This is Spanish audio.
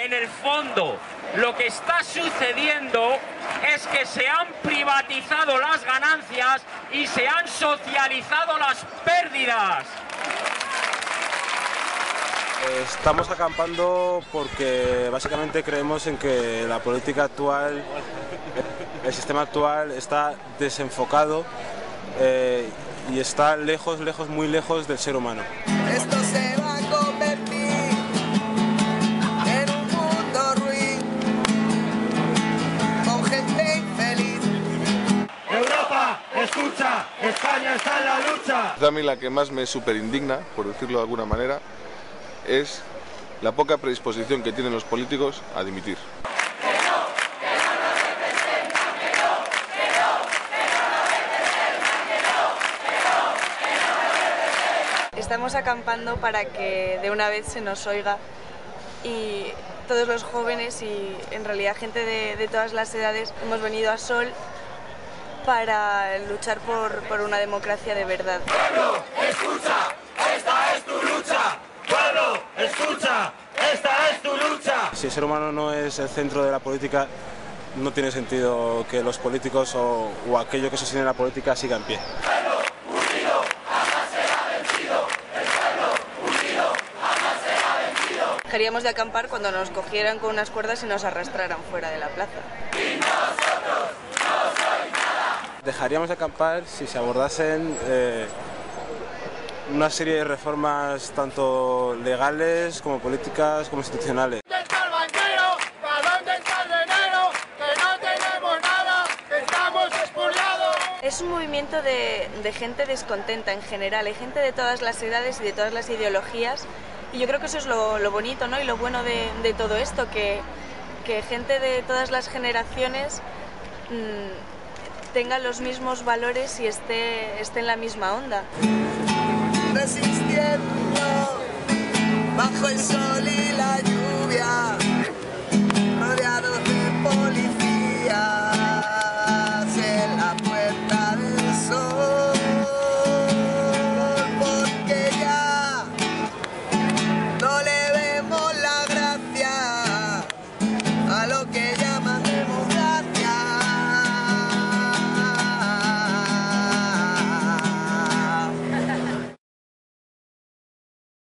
en el fondo, lo que está sucediendo es que se han privatizado las ganancias y se han socializado las pérdidas. Estamos acampando porque básicamente creemos en que la política actual, el sistema actual está desenfocado y está lejos, muy lejos del ser humano. Esto se va a convertir en un mundo ruin, con gente infeliz. Europa, escucha, España está en la lucha. A mí la que más me superindigna, por decirlo de alguna manera, es la poca predisposición que tienen los políticos a dimitir. Estamos acampando para que de una vez se nos oiga y todos los jóvenes y en realidad gente de todas las edades hemos venido a Sol para luchar por una democracia de verdad. ¡Pueblo, escucha! ¡Esta es tu lucha! ¡Pueblo, escucha! ¡Esta es tu lucha! Si el ser humano no es el centro de la política, no tiene sentido que los políticos o aquello que sostiene la política siga en pie. Dejaríamos de acampar cuando nos cogieran con unas cuerdas y nos arrastraran fuera de la plaza. Dejaríamos de acampar si se abordasen una serie de reformas tanto legales como políticas como institucionales. ¿Dónde está el banquero? ¿Para dónde está el dinero? Que no tenemos nada, que estamos expurgados. Es un movimiento de gente descontenta en general, hay gente de todas las edades y de todas las ideologías. Y yo creo que eso es lo bonito, ¿no? Y lo bueno de todo esto, que gente de todas las generaciones tenga los mismos valores y esté en la misma onda.